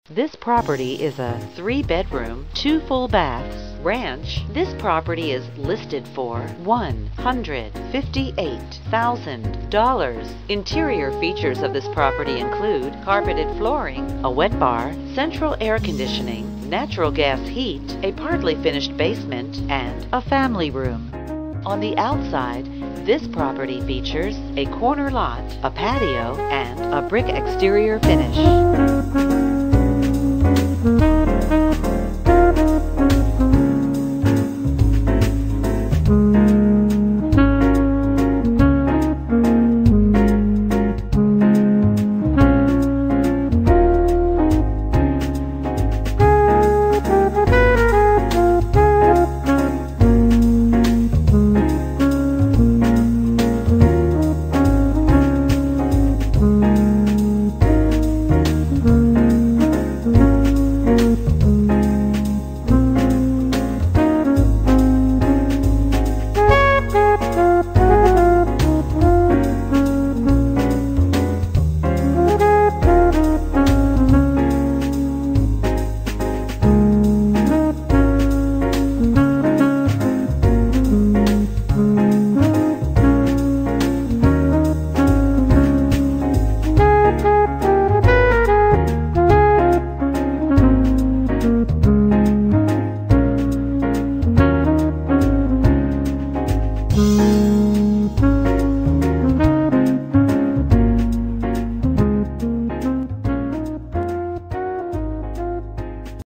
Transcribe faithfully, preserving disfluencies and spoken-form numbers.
This property is a three-bedroom, two full baths ranch. This property is listed for one hundred fifty-eight thousand dollars. Interior features of this property include carpeted flooring, a wet bar, central air conditioning, natural gas heat, a partly finished basement, and a family room. On the outside, this property features a corner lot, a patio, and a brick exterior finish.